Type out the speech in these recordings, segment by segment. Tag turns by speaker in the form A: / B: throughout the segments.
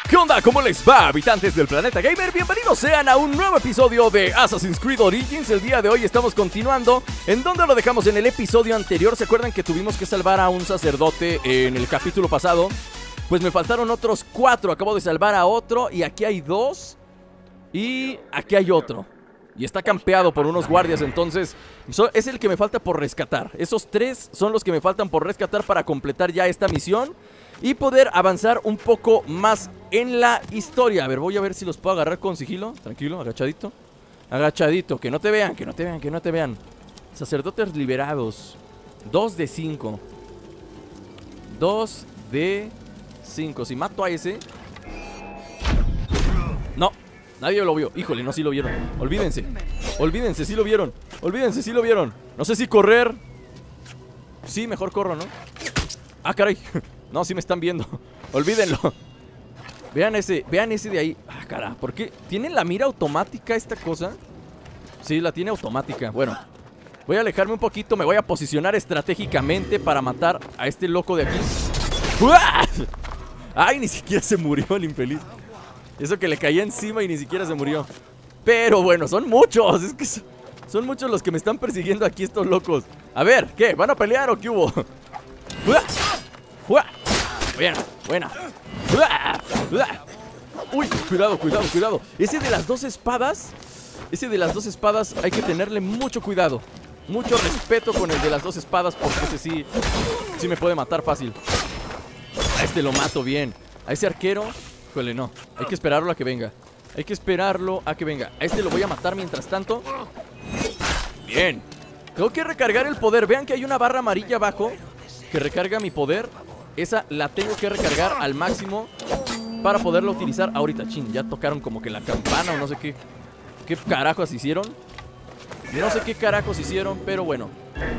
A: ¿Qué onda? ¿Cómo les va, habitantes del planeta gamer? Bienvenidos sean a un nuevo episodio de Assassin's Creed Origins. El día de hoy estamos continuando en donde lo dejamos en el episodio anterior. ¿Se acuerdan que tuvimos que salvar a un sacerdote en el capítulo pasado? Pues me faltaron otros 4, acabo de salvar a otro y aquí hay 2 y aquí hay otro. Y está campeado por unos guardias, entonces es el que me falta por rescatar. Esos 3 son los que me faltan por rescatar para completar ya esta misión y poder avanzar un poco más en la historia. A ver, voy a ver si los puedo agarrar con sigilo. Tranquilo, agachadito. Agachadito, que no te vean, que no te vean, que no te vean. Sacerdotes liberados. 2 de 5. 2 de 5. Si mato a ese... No, nadie lo vio. Híjole, no, sí lo vieron. Olvídense. Olvídense, sí lo vieron. Olvídense, sí lo vieron. No sé si correr. Sí, mejor corro, ¿no? Ah, caray. No, sí me están viendo. Olvídenlo. Vean ese de ahí. Ah, cara, ¿por qué? ¿Tiene la mira automática esta cosa? Sí, la tiene automática. Bueno, voy a alejarme un poquito. Me voy a posicionar estratégicamente para matar a este loco de aquí. ¡Uah! Ay, ni siquiera se murió el infeliz. Eso que le caía encima y ni siquiera se murió. Pero bueno, son muchos. Es que son muchos los que me están persiguiendo aquí estos locos. A ver, ¿qué? ¿Van a pelear o qué hubo? ¡Uah! ¡Uah! Buena, buena. ¡Uah! ¡Uah! Uy, cuidado, cuidado, cuidado. Ese de las 2 espadas. Ese de las 2 espadas hay que tenerle mucho cuidado. Mucho respeto con el de las 2 espadas, porque ese sí me puede matar fácil. A este lo mato bien. A ese arquero, híjole, no. Hay que esperarlo a que venga. Hay que esperarlo a que venga. A este lo voy a matar mientras tanto. Bien. Tengo que recargar el poder. Vean que hay una barra amarilla abajo que recarga mi poder. Esa la tengo que recargar al máximo para poderla utilizar ahorita. Chin, ya tocaron como que la campana o no sé qué. ¿Qué carajos hicieron? No sé qué carajos hicieron, pero bueno.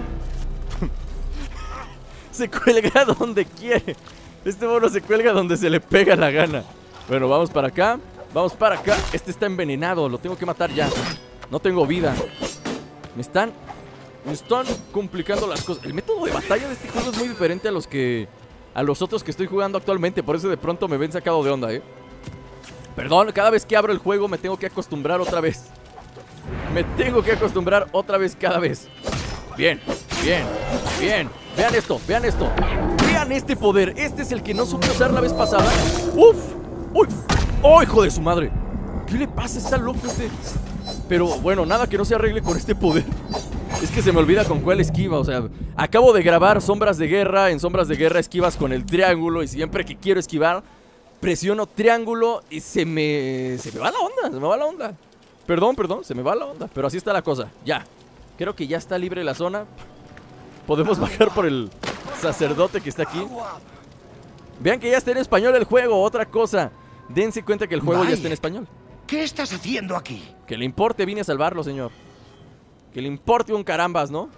A: Se cuelga donde quiere. Este mono se cuelga donde se le pega la gana. Bueno, vamos para acá. Vamos para acá. Este está envenenado, lo tengo que matar ya. No tengo vida. Me están complicando las cosas. El método de batalla de este juego es muy diferente a los otros que estoy jugando actualmente. Por eso de pronto me ven sacado de onda, Perdón, cada vez que abro el juego me tengo que acostumbrar otra vez. Me tengo que acostumbrar otra vez cada vez. Bien, bien, bien. Vean esto, vean esto. Vean este poder. Este es el que no supe usar la vez pasada. Uf, uy. ¡Oh, hijo de su madre! ¿Qué le pasa? Está loco este. Pero bueno, nada que no se arregle con este poder. Es que se me olvida con cuál esquiva. O sea, acabo de grabar Sombras de Guerra. En Sombras de Guerra esquivas con el triángulo. Y siempre que quiero esquivar, presiono triángulo y se me va la onda. Se me va la onda. Perdón, se me va la onda. Pero así está la cosa, ya. Creo que ya está libre la zona. Podemos bajar por el sacerdote que está aquí. Vean que ya está en español el juego, otra cosa. Dense cuenta que el juego ya está en español.
B: ¿Qué estás haciendo aquí?
A: Que le importe, vine a salvarlo, señor. Que le importe un carambas, ¿no?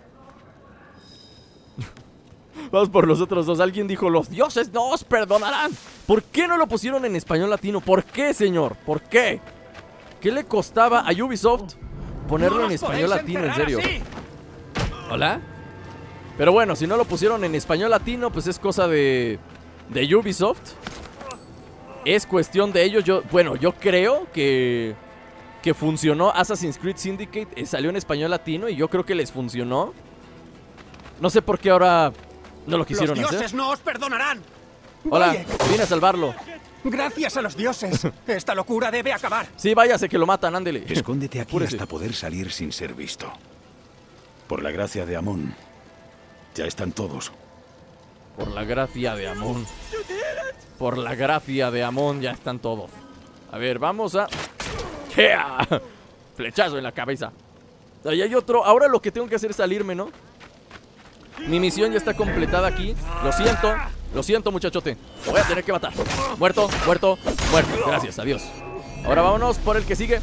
A: Vamos por los otros 2. Alguien dijo, los dioses no os perdonarán. ¿Por qué no lo pusieron en español latino? ¿Por qué, señor? ¿Por qué? ¿Qué le costaba a Ubisoft ponerlo en español latino, en serio? ¿Hola? Pero bueno, si no lo pusieron en español latino, pues es cosa de Ubisoft. Es cuestión de ellos. Yo creo que funcionó. Assassin's Creed Syndicate salió en español latino y yo creo que les funcionó. No sé por qué ahora no lo quisieron hacer.
B: ¡Los dioses no os perdonarán!
A: Hola,
B: Vaya.
A: vine a salvarlo.
B: Gracias a los dioses. Esta locura debe acabar.
A: Sí, váyase que lo matan, ándele.
C: Escóndete aquí
A: Apúrese.
C: hasta poder salir sin ser visto. Por la gracia de Amón, ya están todos.
A: Por la gracia de Amón. Por la gracia de Amón ya están todos. A ver, vamos a... ¡Ea! Flechazo en la cabeza. Ahí hay otro. Ahora lo que tengo que hacer es salirme, ¿no? Mi misión ya está completada aquí. Lo siento, muchachote. Lo voy a tener que matar. Muerto, muerto, muerto. Gracias, adiós. Ahora vámonos por el que sigue.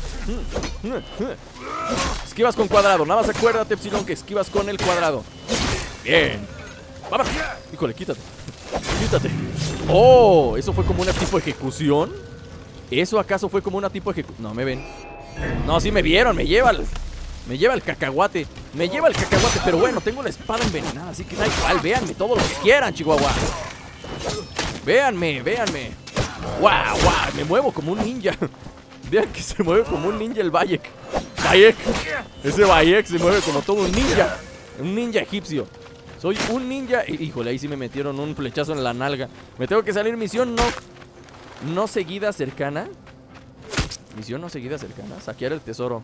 A: Esquivas con cuadrado. Nada más acuérdate, Epsilon, que esquivas con el cuadrado. Bien. ¡Vamos! Híjole, quítate. Quítate. Oh, ¿eso fue como una tipo de ejecución? ¿Eso acaso fue como una tipo de ejecución? No, me ven. No, sí me vieron, me lleva el cacahuate. Me lleva el cacahuate, pero bueno, tengo la espada envenenada, así que da igual. Véanme todo lo que quieran, Chihuahua. Véanme, véanme. ¡Guau, guau! Me muevo como un ninja. Vean que se mueve como un ninja el Bayek. ¡Bayek! Ese Bayek se mueve como todo un ninja. Un ninja egipcio. Soy un ninja. Híjole, ahí sí me metieron un flechazo en la nalga. Me tengo que salir. Misión no seguida cercana. Misión no seguida cercana. Saquear el tesoro.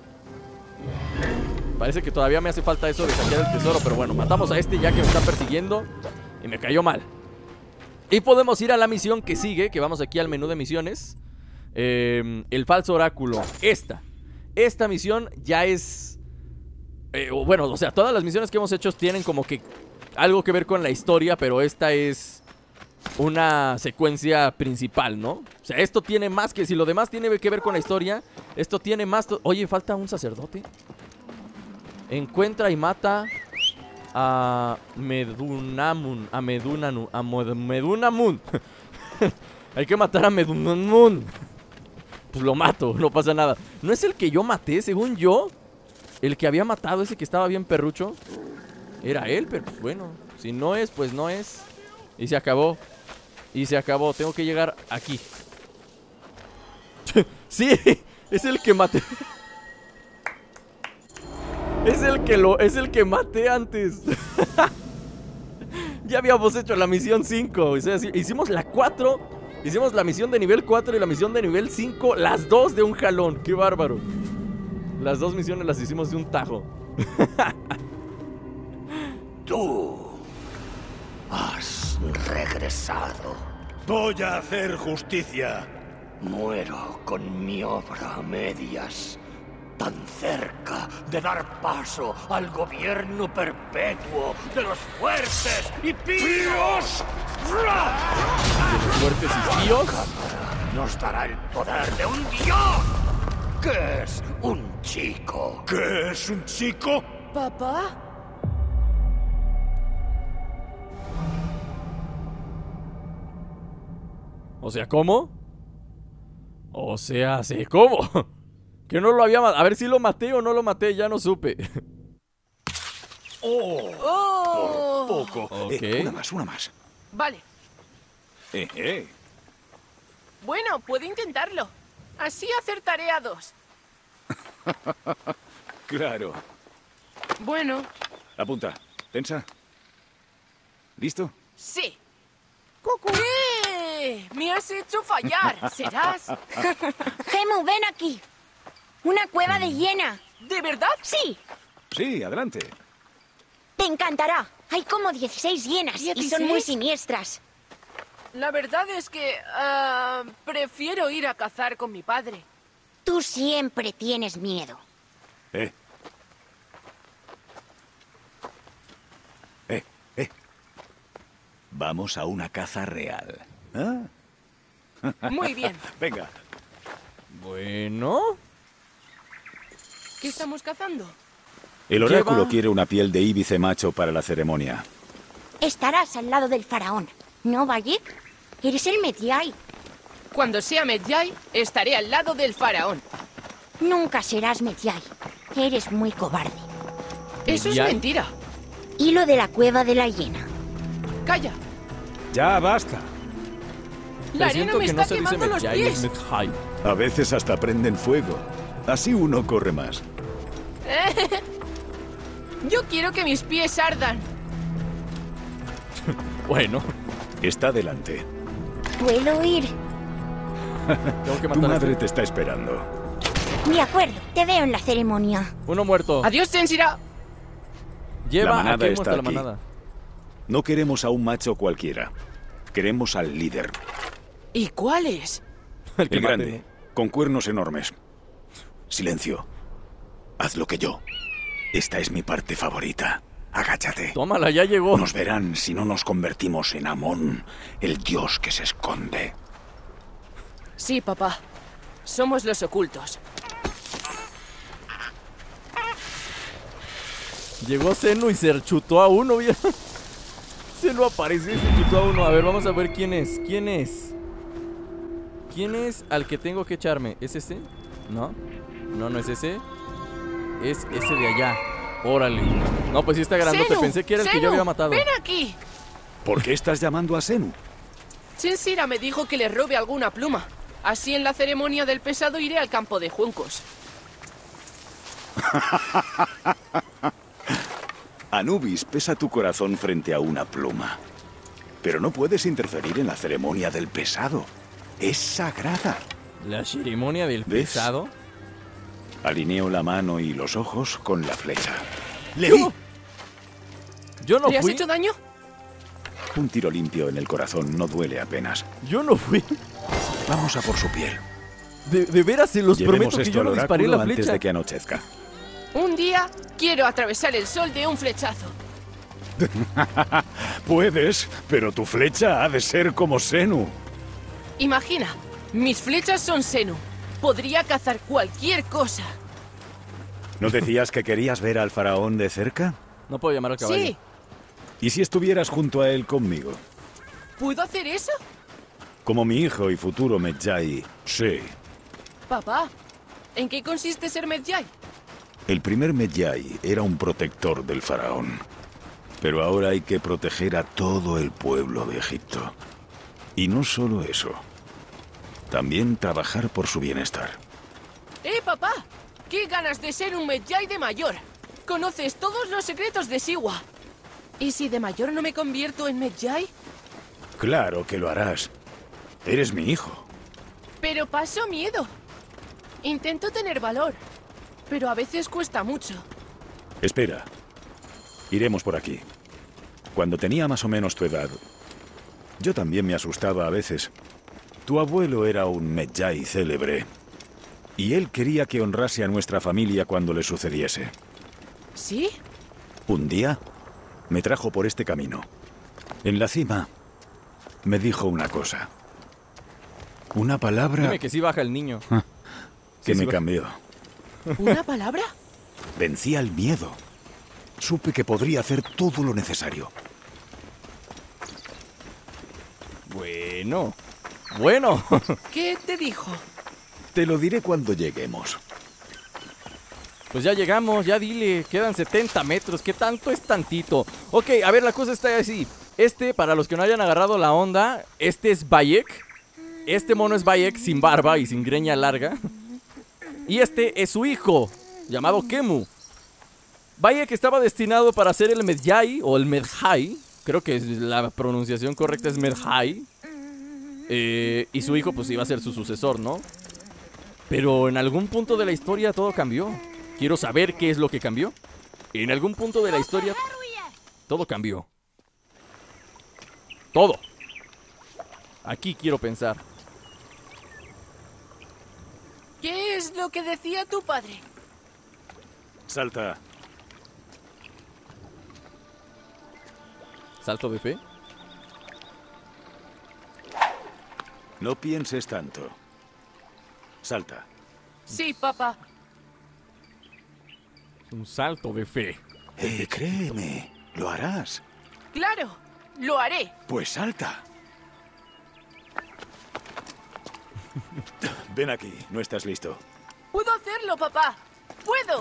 A: Parece que todavía me hace falta eso de saquear el tesoro. Pero bueno, matamos a este ya que me está persiguiendo. Y me cayó mal. Y podemos ir a la misión que sigue. Que vamos aquí al menú de misiones. El falso oráculo. Esta misión ya es... bueno, o sea, todas las misiones que hemos hecho tienen como que algo que ver con la historia. Pero esta es una secuencia principal, ¿no? O sea, esto tiene más que... Si lo demás tiene que ver con la historia, esto tiene más... Oye, falta un sacerdote. Encuentra y mata a Medunamun. A Medunamun. Hay que matar a Medunamun. Pues lo mato, no pasa nada. No es el que yo maté, según yo. El que había matado, ese que estaba bien perrucho. Era él, pero pues bueno. Si no es, pues no es. Y se acabó. Y se acabó, tengo que llegar aquí. Sí, es el que maté. Es el que maté antes. Ya habíamos hecho la misión 5. O sea, hicimos la 4. Hicimos la misión de nivel 4 y la misión de nivel 5. Las dos de un jalón, qué bárbaro. Las dos misiones las hicimos de un tajo.
D: Tú has regresado.
C: Voy a hacer justicia.
D: Muero con mi obra a medias. Tan cerca de dar paso al gobierno perpetuo de los fuertes y píos.
A: Fuertes y píos.
D: Nos dará el poder de un dios. ¿Qué es un chico?
C: ¿Qué es un chico?
E: ¿Papá?
A: O sea, ¿cómo? O sea, ¿sí? ¿Cómo? Que no lo había matado. A ver si lo maté o no lo maté, ya no supe.
E: ¡Oh!
C: Por poco.
A: Ok.
C: Una más.
E: Vale.
C: Eh.
E: Bueno, puedo intentarlo. Así acertaré a 2.
C: Claro.
E: Bueno,
C: Apunta. Tensa. ¿Listo?
E: sí. ¡Cucué! ¡Me has hecho fallar! ¿Serás?
F: Gemu, ven aquí. Una cueva de hiena.
E: ¿De verdad?
F: Sí,
C: Sí, adelante.
F: te encantará. Hay como 16 hienas y son muy
E: ¿16?
F: siniestras.
E: La verdad es que... prefiero ir a cazar con mi padre.
F: Tú siempre tienes miedo.
C: Eh. Vamos a una caza real. ¿Ah?
E: Muy bien.
C: Venga.
A: Bueno.
E: ¿Qué estamos cazando?
C: El oráculo
A: va?
C: quiere una piel de íbice macho para la ceremonia.
F: Estarás al lado del faraón. ¿No, Bayek? Eres el Medjay.
E: Cuando sea Medjay, estaré al lado del faraón.
F: Nunca serás Medjay. Eres muy cobarde.
E: Eso es
A: ¿Medjay?
E: mentira.
F: Y lo de la cueva de la hiena.
E: Calla.
C: Ya basta.
E: La arena
A: Siento
E: me
A: que
E: está
A: no se dice
E: quemando los
A: Medjay, es
E: pies.
A: Medjay.
C: A veces hasta prenden fuego. Así uno corre más.
E: Yo quiero que mis pies ardan.
A: Bueno,
C: Está delante.
F: ¿Puedo ir?
A: tengo que
C: Tu
A: matar a
C: madre
A: este.
C: te está esperando.
F: De acuerdo, te veo en la ceremonia.
A: Uno muerto.
E: Adiós, Sensira.
A: Lleva
C: La
A: a
C: manada
A: qué
C: está
A: muestra la
C: aquí.
A: manada.
C: No queremos a un macho cualquiera. Queremos al líder.
E: ¿Y cuál es?
A: El que
C: El
A: mate,
C: grande, con cuernos enormes. Silencio. Haz lo que yo. Esta es mi parte favorita. Agáchate.
A: ¿no? Tómala, ya llegó.
C: Nos verán si no nos convertimos en Amón, el dios que se esconde.
E: Sí, papá. Somos los ocultos.
A: Llegó Zenu y se chutó a uno, ¿vieron? Zenu apareció y se chutó a uno. A ver, vamos a ver quién es. ¿Quién es? ¿Quién es al que tengo que echarme? ¿Es ese? No. No, no es ese. Es ese de allá. Órale. No, pues sí está grandote.
E: Zenu,
A: Pensé que era el que yo
E: Zenu,
A: había matado.
E: ¡Ven aquí!
C: ¿Por qué estás llamando a Zenu?
E: Chensira me dijo que le robe alguna pluma. Así en la ceremonia del pesado iré al campo de juncos.
C: Anubis pesa tu corazón frente a una pluma. Pero no puedes interferir en la ceremonia del pesado. Es sagrada.
A: ¿La ceremonia del
C: ¿Ves?
A: pesado?
C: Alineo la mano y los ojos con la flecha. ¡Le
A: Yo
C: di!
A: no- Yo no
E: ¿Le has
A: fui.
E: hecho daño?
C: Un tiro limpio en el corazón no duele apenas.
A: Yo no fui.
C: Vamos a por su piel.
A: De veras, se los
C: Llevemos
A: prometo que
C: esto
A: yo
C: al
A: no disparé
C: oráculo
A: la
C: antes
A: flecha.
C: de que anochezca.
E: Un día quiero atravesar el sol de un flechazo.
C: Puedes, pero tu flecha ha de ser como Senu.
E: Imagina, mis flechas son Senu. Podría cazar cualquier cosa.
C: ¿No decías que querías ver al faraón de cerca?
A: No puedo llamar al caballo.
E: Sí,
C: ¿Y si estuvieras junto a él conmigo?
E: ¿puedo hacer eso?
C: Como mi hijo y futuro Medjay. Sí.
E: Papá, ¿en qué consiste ser Medjay?
C: El primer Medjay era un protector del faraón. Pero ahora hay que proteger a todo el pueblo de Egipto. Y no solo eso. También trabajar por su bienestar.
E: Papá, qué ganas de ser un Medjay de mayor. Conoces todos los secretos de Siwa. ¿Y si de mayor no me convierto en Medjay?
C: Claro que lo harás. Eres mi hijo.
E: Pero paso miedo. Intento tener valor, pero a veces cuesta mucho.
C: Espera. Iremos por aquí. Cuando tenía más o menos tu edad, yo también me asustaba a veces. Tu abuelo era un Medjay célebre. Y él quería que honrase a nuestra familia cuando le sucediese.
E: ¿Sí?
C: Un día, me trajo por este camino. En la cima, me dijo una cosa. Una palabra
A: Dime que sí baja el niño.
C: que
A: sí
C: me
A: baja.
C: cambió.
E: ¿Una palabra?
C: Vencía el miedo. Supe que podría hacer todo lo necesario.
A: Bueno. Bueno.
E: ¿Qué te dijo?
C: Te lo diré cuando lleguemos.
A: Pues ya llegamos, ya dile. Quedan 70 metros. ¿Qué tanto es tantito? Ok, a ver, la cosa está así. Para los que no hayan agarrado la onda, este es Bayek. Este mono es Bayek sin barba y sin greña larga. Y este es su hijo, llamado Kemu. Bayek estaba destinado para ser el Medjay o el Medjay. Creo que la pronunciación correcta es Medjay. Y su hijo pues iba a ser su sucesor, ¿no? Pero en algún punto de la historia todo cambió. Quiero saber qué es lo que cambió. En algún punto de la historia todo cambió. Todo. Aquí quiero pensar.
E: ¿Qué es lo que decía tu padre?
C: Salta.
A: ¿Salto de fe?
C: No pienses tanto. Salta.
E: Sí, papá.
A: Un salto de fe.
C: Créeme, lo harás.
E: Claro, lo haré.
C: Pues salta. Ven aquí, no estás listo.
E: Puedo hacerlo, papá. ¡Puedo!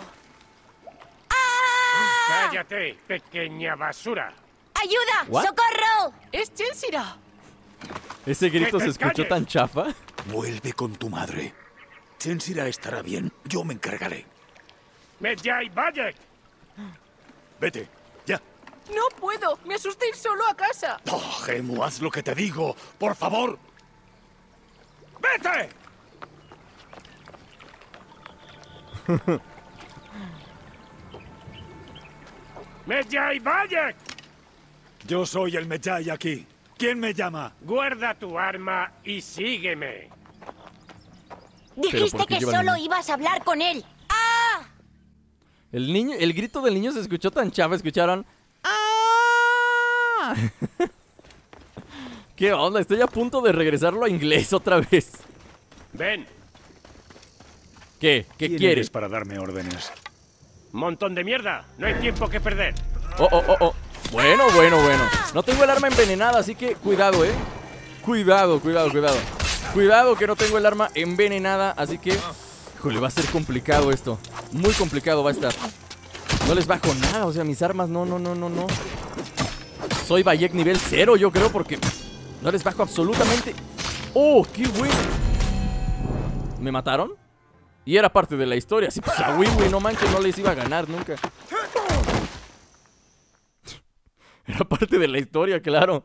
B: ¡Cállate, pequeña basura!
F: ¡Ayuda!
A: ¿What?
F: ¡Socorro!
E: ¡Es Chensira!
A: ¿Ese grito
B: ¡Que te
A: se escuchó
B: calles!
A: tan chafa?
C: Vuelve con tu madre. Chensira estará bien. Yo me encargaré.
B: ¡Medjay Bayek!
C: Vete, ya.
E: ¡No puedo! ¡Me asusté ir solo a casa!
C: Oh, Gemu, haz lo que te digo. Por favor.
B: ¡Vete! ¡Medjay Bayek!
C: Yo soy el Medjay aquí. ¿Quién me llama?
B: Guarda tu arma y sígueme.
F: Dijiste
A: ¿por qué
F: que
A: lleva el
F: solo
A: niño?
F: ibas a hablar con él. ¡Ah!
A: El grito del niño se escuchó tan chafa. ¿Escucharon? ¡Ah! ¿Qué onda? Estoy a punto de regresarlo a inglés otra vez.
B: Ven,
A: ¿Qué? ¿Qué
C: ¿Quién
A: quieres?
C: eres para darme órdenes?
B: montón de mierda. No hay tiempo que perder.
A: Oh. Bueno. No tengo el arma envenenada, así que cuidado, Cuidado. Cuidado que no tengo el arma envenenada, así que... Híjole, va a ser complicado esto. Muy complicado va a estar. No les bajo nada, o sea, mis armas no. Soy Bayek nivel 0, yo creo, porque... No les bajo absolutamente. ¡Oh, qué bueno! ¿Me mataron? Y era parte de la historia. Sí, pues a Wiwi, no manches, no les iba a ganar nunca. Era parte de la historia, claro.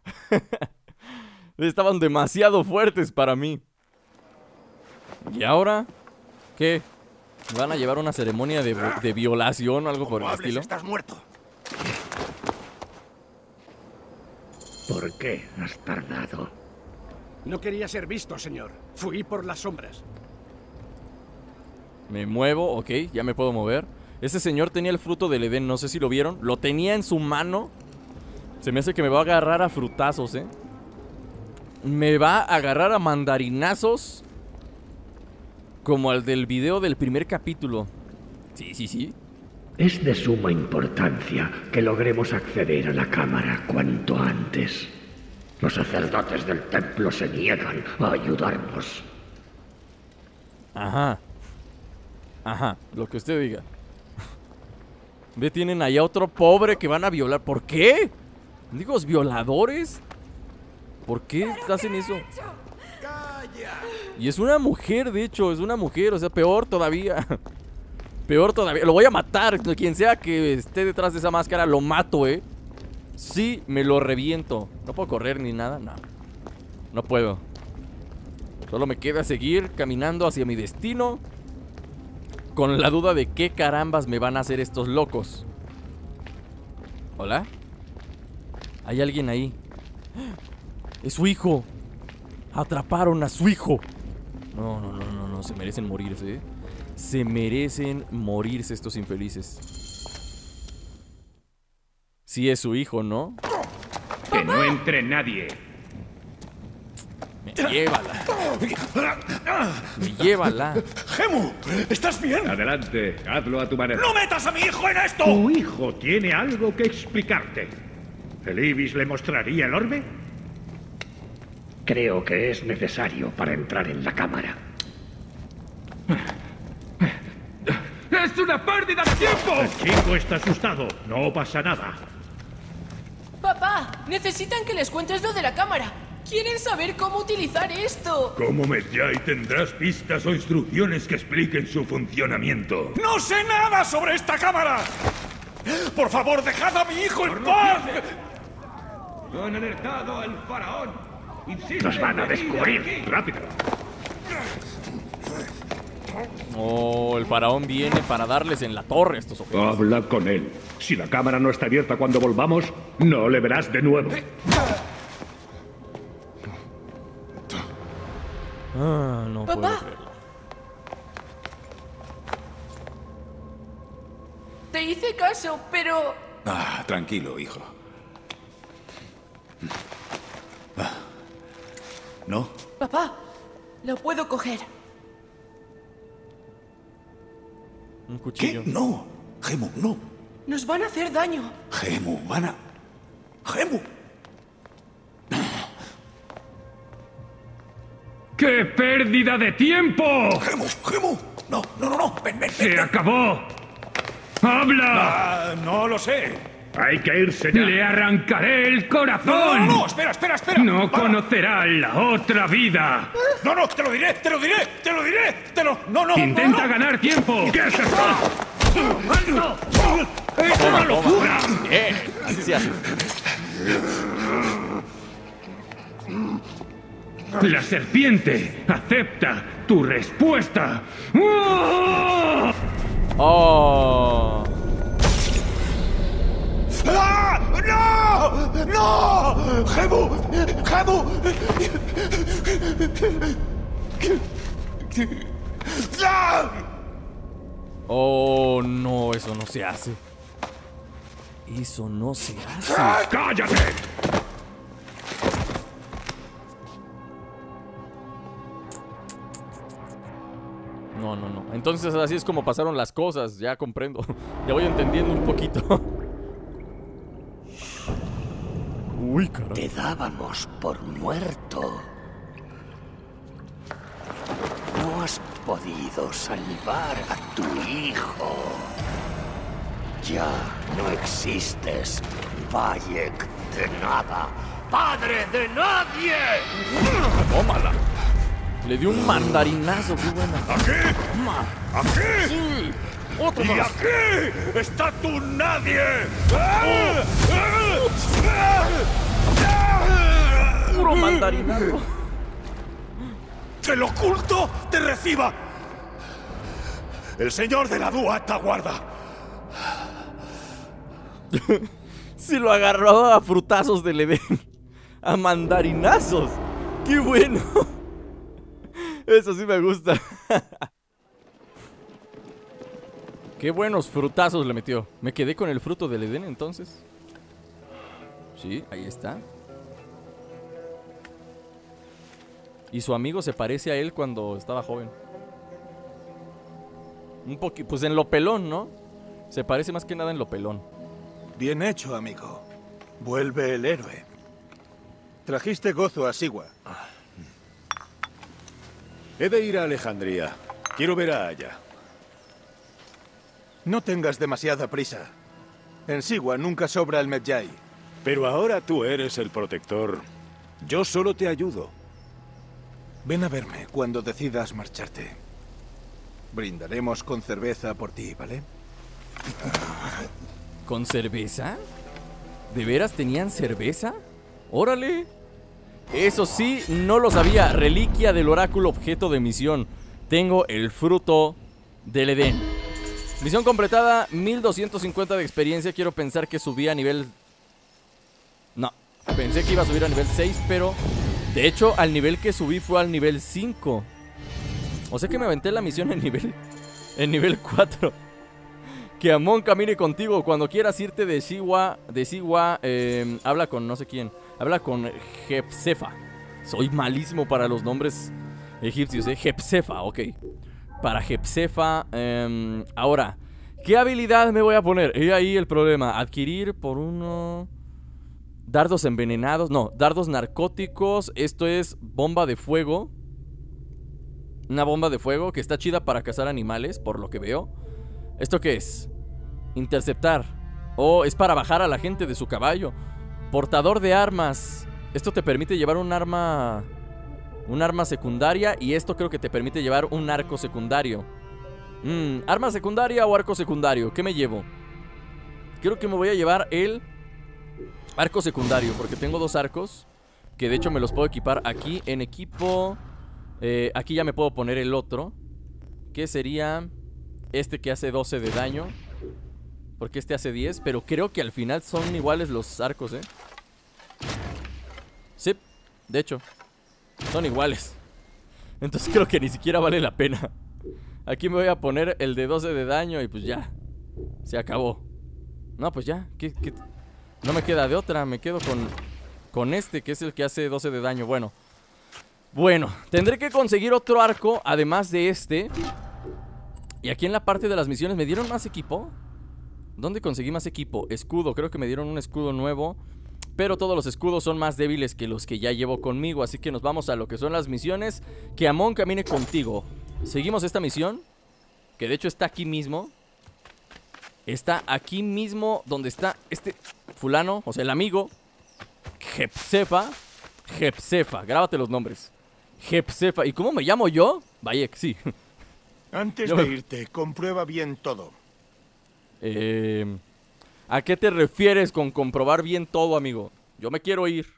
A: Estaban demasiado fuertes para mí. ¿Y ahora? ¿Qué? ¿Van a llevar una ceremonia de violación o algo por el estilo?
B: Estás muerto.
D: ¿Por qué has tardado?
B: No quería ser visto, señor. Fui por las sombras.
A: Me muevo, ok, ya me puedo mover. Ese señor tenía el fruto del Edén, no sé si lo vieron. Lo tenía en su mano. Se me hace que me va a agarrar a frutazos, Me va a agarrar a mandarinazos. Como al del video del primer capítulo. Sí.
D: Es de suma importancia que logremos acceder a la cámara cuanto antes. Los sacerdotes del templo se niegan a ayudarnos.
A: Ajá, lo que usted diga. Ve, tienen allá otro pobre que van a violar. ¿Por qué? ¿Mendigos violadores? ¿Por qué hacen eso? Y es una mujer, de hecho, es una mujer, o sea, peor todavía. Peor todavía, lo voy a matar. Quien sea que esté detrás de esa máscara, lo mato, Sí, me lo reviento. No puedo correr ni nada, no puedo. Solo me queda seguir caminando hacia mi destino, con la duda de qué carambas me van a hacer estos locos. ¿Hola? Hay alguien ahí. Es su hijo. Atraparon a su hijo. No, se merecen morirse, Se merecen morirse estos infelices. Sí es su hijo, ¿no?
G: Que no entre nadie.
A: Me llévala.
B: ¡Gemu! ¿Estás bien?
G: Adelante, hazlo a tu manera.
B: ¡No metas a mi hijo en esto!
G: Tu hijo tiene algo que explicarte. ¿El Ibis le mostraría el orbe?
D: Creo que es necesario para entrar en la cámara.
G: ¡Es una pérdida de tiempo! El chico está asustado. No pasa nada.
E: Papá, necesitan que les cuentes lo de la cámara. Quieren saber cómo utilizar esto.
G: Como Medjay tendrás pistas o instrucciones que expliquen su funcionamiento.
B: ¡No sé nada sobre esta cámara! ¡Por favor, dejad a mi hijo en paz!
G: Han alertado al faraón.
D: Nos van a descubrir.
G: Rápido.
A: Oh, el faraón viene para darles en la torre a estos objetos.
G: Habla con él. Si la cámara no está abierta cuando volvamos, no le verás de nuevo.
A: No
E: Papá.
A: puedo creerlo.
E: Te hice caso, pero...
C: Tranquilo, hijo. ¿No?
E: Papá, lo puedo coger.
A: Un
C: ¿Qué?
A: cuchillo.
C: No. Gemu, no.
E: Nos van a hacer daño.
C: Gemu, Gemu.
G: ¡Qué pérdida de tiempo!
C: Gemu. No. Ven.
G: ¡Se acabó! ¡Habla!
B: No lo sé.
G: Hay que irse ya. ¡Le arrancaré el corazón!
B: No, espera.
G: No conocerá la otra vida.
B: No, te lo diré. No.
G: Intenta ganar tiempo. ¿Qué es esto? ¡Es una locura!
A: Así se hace.
G: La serpiente acepta tu respuesta. ¡Oh!
A: Oh.
B: ¡Ah! ¡No! ¡Gemu!
A: Oh, no, eso no se hace. Eso no se hace.
G: ¡Cállate!
A: No. Entonces así es como pasaron las cosas. Ya comprendo. Ya voy entendiendo un poquito. Uy, caramba.
D: Te dábamos por muerto. No has podido salvar a tu hijo. Ya no existes, Bayek de nada. padre de nadie.
A: Tómala. Le dio un mandarinazo, qué buena.
B: ¿Aquí? ¿Aquí?
A: Sí. Otro
B: ¡Y
A: más.
B: aquí está tu nadie!
A: Puro mandarinazo.
B: ¡Que el oculto te reciba! El señor de la Dúa te aguarda.
A: Si lo agarró a frutazos del Edén. A mandarinazos. ¡Qué bueno! Eso sí me gusta. Qué buenos frutazos le metió. Me quedé con el fruto del Edén entonces. Sí, ahí está. Y su amigo se parece a él cuando estaba joven. Un poquito, pues en lo pelón, ¿no? Se parece más que nada en lo pelón.
H: Bien hecho, amigo. Vuelve el héroe. Trajiste gozo a Siwa.
C: He de ir a Alejandría. Quiero ver a Aya.
H: No tengas demasiada prisa. En Siwa nunca sobra el Medjay.
C: Pero ahora tú eres el protector. Yo solo te ayudo.
H: Ven a verme cuando decidas marcharte. Brindaremos con cerveza por ti, ¿vale?
A: ¿Con cerveza? ¿De veras tenían cerveza? ¡Órale! Eso sí, no lo sabía. Reliquia del oráculo, objeto de misión. Tengo el fruto del Edén. Misión completada, 1250 de experiencia. Quiero pensar que subí a nivel... No, pensé que iba a subir a nivel 6, pero... De hecho, al nivel que subí fue al nivel 5. O sea que me aventé la misión en nivel 4. Que Amon camine contigo. Cuando quieras irte de Siwa, habla con no sé quién. Habla con Hepzefa. Soy malísimo para los nombres egipcios, Hepzefa, ok. Para Hepzefa. Ahora, ¿qué habilidad me voy a poner? He ahí el problema. Adquirir por uno... Dardos envenenados. No, dardos narcóticos. Esto es bomba de fuego. Una bomba de fuego que está chida para cazar animales, por lo que veo. ¿Esto qué es? Interceptar. Oh, es para bajar a la gente de su caballo. Portador de armas. Esto te permite llevar un arma secundaria. Y esto creo que te permite llevar un arco secundario. ¿Arma secundaria o arco secundario? ¿Qué me llevo? Creo que me voy a llevar el arco secundario, porque tengo dos arcos que de hecho me los puedo equipar aquí en equipo. Aquí ya me puedo poner el otro, que sería este que hace 12 de daño, porque este hace 10. Pero creo que al final son iguales los arcos, Sí, de hecho son iguales. Entonces creo que ni siquiera vale la pena. Aquí me voy a poner el de 12 de daño y pues ya, se acabó. No, pues ya, ¿qué? No me queda de otra, me quedo con este, que es el que hace 12 de daño. Bueno, tendré que conseguir otro arco, además de este. Y aquí en la parte de las misiones, ¿me dieron más equipo? ¿Dónde conseguí más equipo? Escudo, creo que me dieron un escudo nuevo. Pero todos los escudos son más débiles que los que ya llevo conmigo. Así que nos vamos a lo que son las misiones. Que Amon camine contigo. Seguimos esta misión, que de hecho está aquí mismo. Está aquí mismo donde está este fulano, o sea, el amigo Hepzefa. Grábate los nombres. Hepzefa. ¿Y cómo me llamo yo? Bayek, sí.
H: Antes de irte, comprueba bien todo.
A: ¿A qué te refieres con comprobar bien todo, amigo? Yo me quiero ir.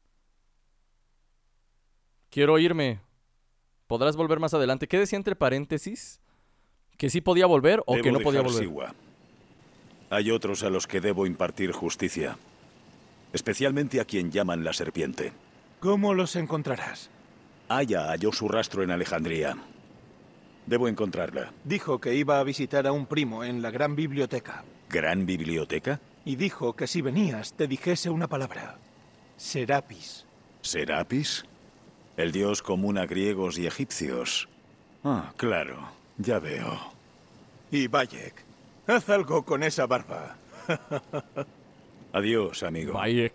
A: Quiero irme. ¿Podrás volver más adelante? ¿Qué decía entre paréntesis? ¿Que sí podía volver o que no podía volver?
C: Siwa. Hay otros a los que debo impartir justicia. Especialmente a quien llaman la serpiente.
H: ¿Cómo los encontrarás?
C: Aya halló su rastro en Alejandría. Debo encontrarla.
H: Dijo que iba a visitar a un primo en la gran biblioteca.
C: ¿Gran biblioteca?
H: Y dijo que si venías te dijese una palabra. Serapis.
C: ¿Serapis? El dios común a griegos y egipcios. Ah, claro. Ya veo.
H: Y Bayek. Haz algo con esa barba.
C: Adiós, amigo.
A: Bayek.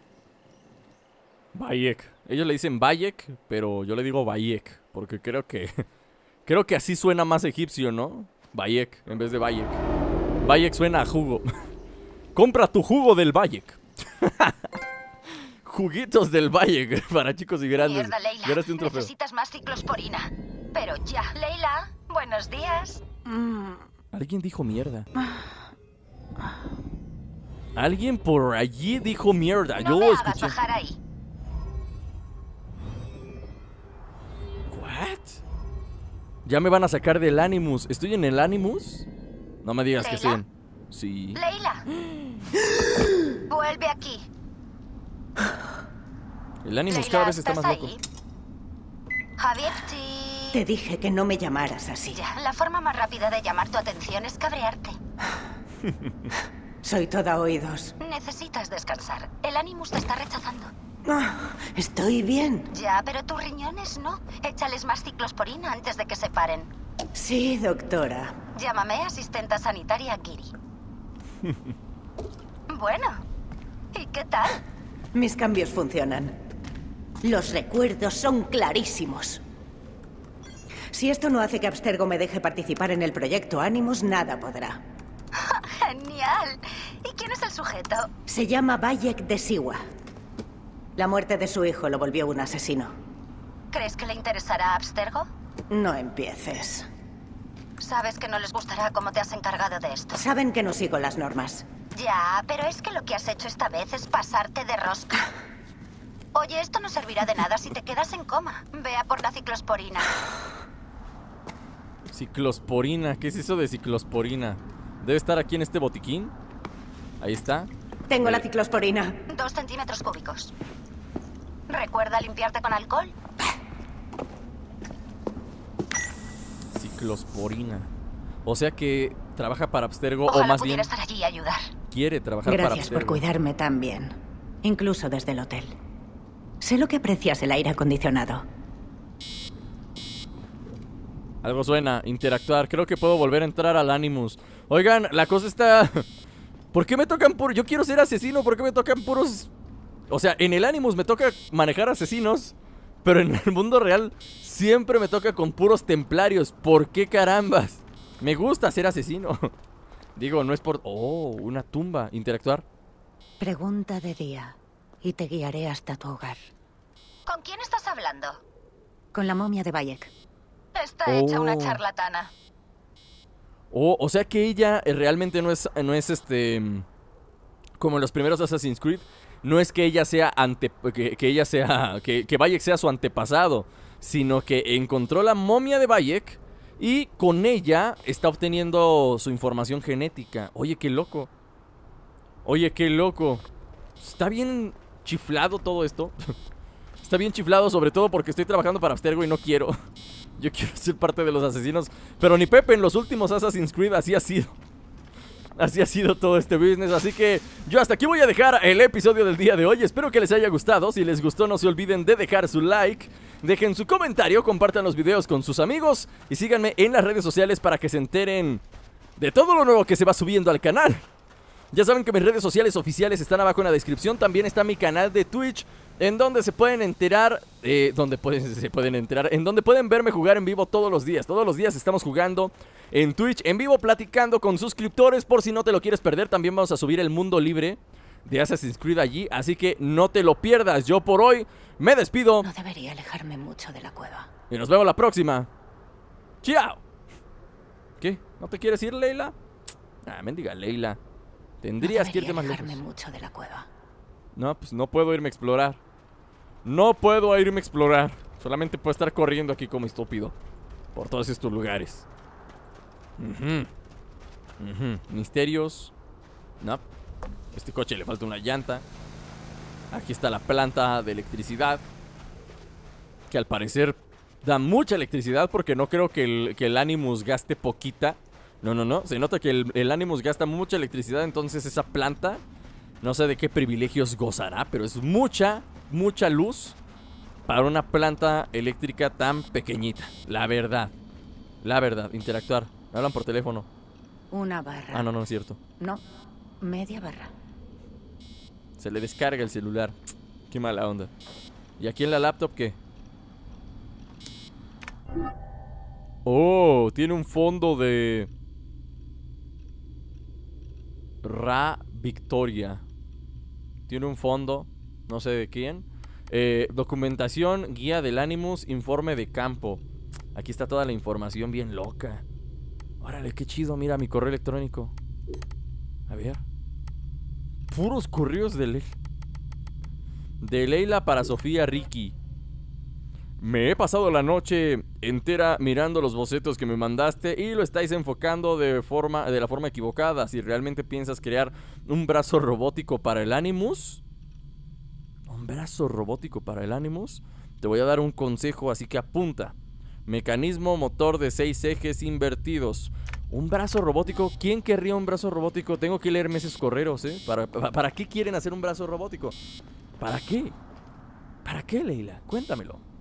A: Ellos le dicen Bayek, pero yo le digo Bayek, porque creo que así suena más egipcio, ¿no? Bayek en vez de Bayek. Bayek suena a jugo. Compra tu jugo del Bayek. Juguitos del Valle para chicos y grandes.
I: Mierda, Leila.
A: Ganaste un trofeo.
I: Necesitas más ciclosporina. Pero ya. Leila, buenos días.
A: Alguien dijo mierda. Alguien por allí dijo mierda.
I: No
A: Yo
I: me
A: lo
I: hagas
A: escuché.
I: bajar ahí.
A: ¿What? Ya me van a sacar del Animus. ¿Estoy en el Animus? No me digas que estoy en... Sí.
I: Leila. Vuelve aquí.
A: El Animus
I: Leila,
A: cada vez está
I: ¿estás
A: más loco.
I: ahí? Javier, sí.
J: Te dije que no me llamaras así.
I: Ya, la forma más rápida de llamar tu atención es cabrearte.
J: Soy toda oídos.
I: Necesitas descansar. El Animus te está rechazando.
J: Estoy bien.
I: Ya, pero tus riñones no. Échales más ciclosporina antes de que se paren.
J: Sí, doctora.
I: Llámame asistenta sanitaria Giri. Bueno, ¿y qué tal?
J: Mis cambios funcionan. Los recuerdos son clarísimos. Si esto no hace que Abstergo me deje participar en el proyecto Animus, nada podrá.
I: ¡Genial! ¿Y quién es el sujeto?
J: Se llama Bayek de Siwa. La muerte de su hijo lo volvió un asesino.
I: ¿Crees que le interesará a Abstergo?
J: No empieces.
I: Sabes que no les gustará cómo te has encargado de esto.
J: Saben que no sigo las normas.
I: Ya, pero es que lo que has hecho esta vez es pasarte de rosca. Oye, esto no servirá de nada si te quedas en coma. Ve a por la ciclosporina.
A: Ciclosporina, ¿qué es eso de ciclosporina? Debe estar aquí en este botiquín. Ahí está.
J: Tengo la ciclosporina.
I: 2 centímetros cúbicos. ¿Recuerda limpiarte con alcohol?
A: Ciclosporina. O sea que trabaja para Abstergo,
I: Ojalá
A: o más
I: pudiera
A: bien
I: estar allí y ayudar.
A: quiere trabajar para
J: Gracias por
A: Abstergo.
J: cuidarme tan bien. Incluso desde el hotel. Sé lo que aprecias el aire acondicionado.
A: Algo suena, interactuar. Creo que puedo volver a entrar al Animus. Oigan, la cosa está... ¿Por qué me tocan puros? Yo quiero ser asesino, ¿por qué me tocan puros? O sea, en el Animus me toca manejar asesinos, pero en el mundo real siempre me toca con puros templarios. ¿Por qué carambas? Me gusta ser asesino. Digo, no es por... Oh, una tumba. Interactuar.
J: Pregunta de día y te guiaré hasta tu hogar.
I: ¿Con quién estás hablando?
J: Con la momia de Bayek.
I: Está hecha una charlatana.
A: Oh, o sea que ella realmente no es como en los primeros Assassin's Creed. No es que ella sea que Bayek sea su antepasado, sino que encontró la momia de Bayek y con ella está obteniendo su información genética. Oye, qué loco. Oye, qué loco. Está bien chiflado todo esto. Está bien chiflado, sobre todo porque estoy trabajando para Abstergo y no quiero. Yo quiero ser parte de los asesinos. Pero ni Pepe en los últimos Assassin's Creed así ha sido. Así ha sido todo este business. Así que yo hasta aquí voy a dejar el episodio del día de hoy. Espero que les haya gustado. Si les gustó, no se olviden de dejar su like, dejen su comentario, compartan los videos con sus amigos y síganme en las redes sociales para que se enteren de todo lo nuevo que se va subiendo al canal. Ya saben que mis redes sociales oficiales están abajo en la descripción. También está mi canal de Twitch, en donde se pueden enterar, en donde pueden verme jugar en vivo todos los días. Todos los días estamos jugando en Twitch, en vivo, platicando con suscriptores. Por si no te lo quieres perder, también vamos a subir el mundo libre de Assassin's Creed allí. Así que no te lo pierdas. Yo por hoy me despido.
J: No debería alejarme mucho de la cueva.
A: Y nos vemos la próxima. ¡Chao! ¿Qué? ¿No te quieres ir, Leila? Ah, mendiga Leila. Tendrías que irte más lejos.
J: Mucho de la cueva.
A: No, pues no puedo irme a explorar. No puedo irme a explorar. Solamente puedo estar corriendo aquí como estúpido por todos estos lugares. Misterios. No. Este coche le falta una llanta. Aquí está la planta de electricidad, que al parecer da mucha electricidad, porque no creo que el Animus gaste poquita. No. Se nota que el Animus gasta mucha electricidad. Entonces esa planta, no sé de qué privilegios gozará, pero es mucha luz para una planta eléctrica tan pequeñita. La verdad. Interactuar. Me hablan por teléfono.
J: Una barra.
A: Ah, no es cierto.
J: No, media barra.
A: Se le descarga el celular. Qué mala onda. ¿Y aquí en la laptop qué? Oh, tiene un fondo de... Ra Victoria. Tiene un fondo. No sé de quién. Documentación, guía del Animus, informe de campo. Aquí está toda la información bien loca. Órale, qué chido, mira mi correo electrónico. A ver. Puros correos de Leila. De Leila para Sofía Ricky. Me he pasado la noche entera mirando los bocetos que me mandaste y lo estáis enfocando de la forma equivocada. Si realmente piensas crear un brazo robótico para el Animus, un brazo robótico para el Animus, te voy a dar un consejo, así que apunta. Mecanismo motor de 6 ejes invertidos. Un brazo robótico. ¿Quién querría un brazo robótico? Tengo que leerme esos correos, ¿eh? ¿Para qué quieren hacer un brazo robótico? ¿Para qué? ¿Para qué, Leila? Cuéntamelo.